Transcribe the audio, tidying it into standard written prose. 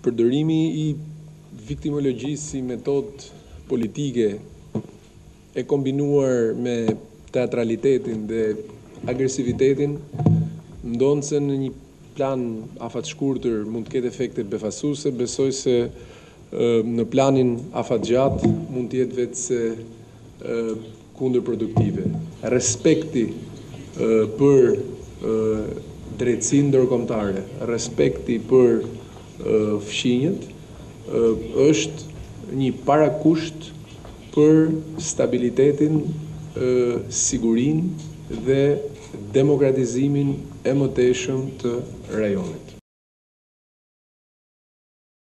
Përdorimi i viktimologjisë si metodë politike e kombinuar me teatralitetin dhe agresivitetin ndonë se në një plan afatshkurtër mund të ketë efekte befasuese, besoj se në planin afatgjatë mund të jetë vetëse kundërproduktive. Respekti për drejtësinë ndërkombëtare, respekti për fshinjët është një parakusht për stabilitetin, sigurinë dhe demokratizimin e mëtejshëm të rajonit.